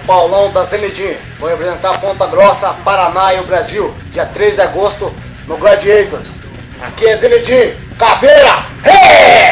Paulão da Zenedin. Vou representar Ponta Grossa, Paraná e o Brasil, dia 3 de agosto no Gladiators. Aqui é Zenedin, Caveira! Hey!